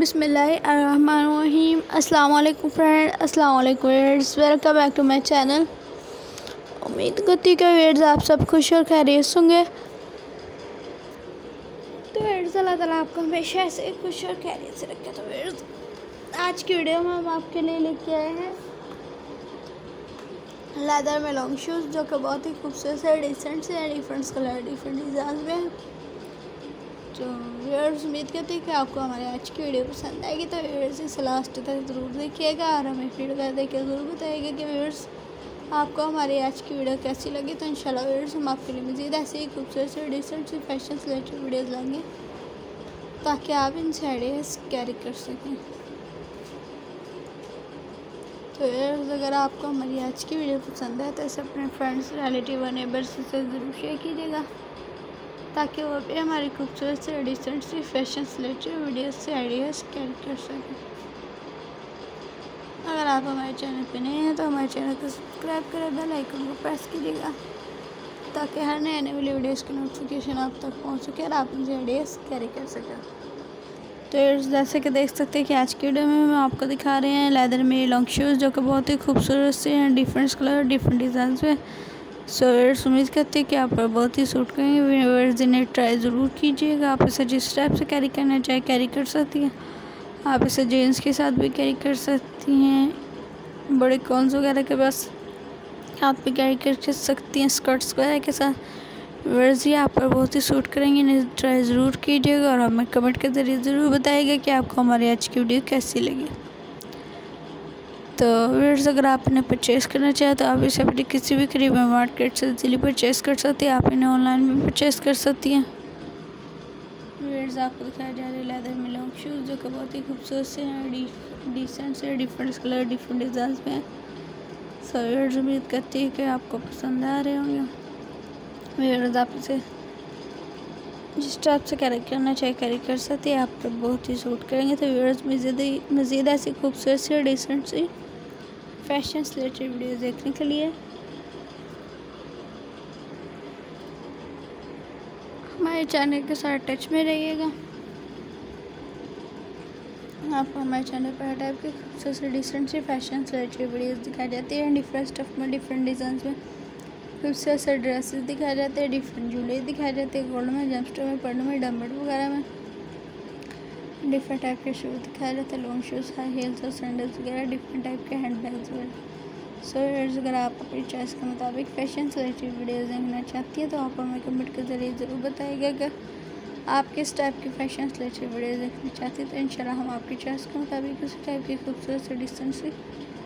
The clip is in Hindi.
बिस्मिल्लाहिर्रहमानिर्रहीम। अस्सलाम वालेकुम फ्रेंड, अस्सलाम वालेकुम viewers, welcome back to my channel. उम्मीद करती हूँ कि व्यूअर्स आप सब खुश और खैरियत होंगे। तो व्यूअर्स अल्लाह ताला आपको हमेशा ऐसे खुश और खैरियत से रखे। तो व्यूअर्स आज की वीडियो में हम आपके लिए लेके आए हैं लेदर में लॉन्ग शूज़, जो कि बहुत ही खूबसूरत है, डिसेंट से, डिफरेंट कलर, डिफरेंट डिज़ाइन में। तो व्यूअर्स उम्मीद करते हैं कि आपको हमारे आज की वीडियो पसंद आएगी। तो व्यूअर्स इसे लास्ट तक ज़रूर देखिएगा और हमें फीडबैक देकर ज़रूर बताइएगा कि व्यूअर्स आपको हमारी आज की वीडियो कैसी लगी। तो इंशाल्लाह व्यूअर्स हम आपके लिए मज़ीद ऐसे ही खूबसूरत से डिसेंट से फैशन से रिलेटेड वीडियोज़ लाएंगे ताकि आप इनसे आइडियाज़ कैरी कर सकें। तो व्यूअर्स अगर आपको हमारी आज की वीडियो पसंद है तो इसे अपने फ्रेंड्स, रिलेटिव और नेबर्स से ज़रूर शेयर कीजिएगा ताकि वो भी हमारी खूबसूरत से डिसेंट सी फैशन से रिलेटेड वीडियोस से आइडियाज़ कैरी कर सकें। अगर आप हमारे चैनल पे नए हैं तो हमारे चैनल को सब्सक्राइब करें, बेल आइकन को प्रेस कीजिएगा ताकि हर नए आने वाली वीडियोस की नोटिफिकेशन आप तक पहुंच सके और आप उनसे आइडियाज़ कैरी कर सकें। तो जैसे कि देख सकते हैं कि आज की वीडियो में हम आपको दिखा रहे हैं लेदर में लॉन्ग शूज़, जो कि बहुत ही खूबसूरत से हैं, डिफरेंट कलर, डिफरेंट डिज़ाइन में। सो व्यूअर्स उम्मीद करते हैं कि आप पर बहुत ही सूट करेंगे। व्यूअर्स इन्हें ट्राई ज़रूर कीजिएगा। आप इसे जिस टाइप से कैरी करना चाहे कैरी कर सकती हैं। आप इसे जीन्स के साथ भी कैरी कर सकती हैं, बड़े कॉन्स वगैरह के पास आप भी कैरी कर सकती हैं, स्कर्ट्स वगैरह के साथ। व्यूअर्स ये आप पर बहुत ही सूट करेंगे, इन्हें ट्राई ज़रूर कीजिएगा और हमें कमेंट के ज़रिए ज़रूर बताइएगा कि आपको हमारी आज की वीडियो कैसी लगी। तो व्यूअर्स अगर आप इन्हें परचेज़ करना चाहें तो आप इसे अपनी किसी भी करीबी मार्केट से इजीली परचेज़ कर सकती हैं। आप इन्हें ऑनलाइन भी परचेज़ कर सकती हैं। व्यूअर्स आपको दिखाया जा रहा है लेदर में लॉन्ग शूज़, जो कि बहुत ही खूबसूरत से हैं, डिसेंट से, डिफरेंट कलर, डिफरेंट डिज़ाइन में। सो व्यूअर्स उम्मीद करती है कि आपको पसंद आ रहे होंगे। व्यूअर्स आप इसे जिस टाइप से कैरी करना चाहे कैरी कर सकते हैं, आप पर बहुत ही सूट करेंगे। तो व्यूअर्स मज़ीद ऐसी खूबसूरत सी डिसेंट सी फैशन से रिलेटेड वीडियो देखने के लिए हमारे चैनल के साथ टच में रहिएगा। आपको हमारे चैनल पर हर टाइप के खूबसूरत से डिसेंट सी फैशन से रिलेटेड वीडियोस दिखाई जाती हैं, डिफरेंट स्टफ में, डिफरेंट डिज़ाइन में खूबसूरत से ड्रेसेस दिखाए जाते हैं, डिफरेंट ज्वेलरी दिखाई जाती है, गोल्ड में, जेमस्टोन में, पर्ल में, डायमंड वगैरह में। डिफरेंट टाइप के शूज़ दिखाए जाते हैं, लॉन्ग शूज़, हाई हील्स और सैंडल्स वगैरह, डिफरेंट टाइप के हैंड बैग्स वगैरह। सो व्यूअर्स अगर आप अपनी चॉइस के मुताबिक फैशन से रिलेटेड वीडियोज़ देखना चाहती हैं तो आप हमें कमेंट के ज़रिए ज़रूर बताइएगा कि आप किस टाइप की फैशन से रिलेटेड वीडियोज़ देखना चाहती हैं। तो इंशाल्लाह हम आपकी चॉइस के मुताबिक उसी टाइप की खूबसूरत से डिसेंट सी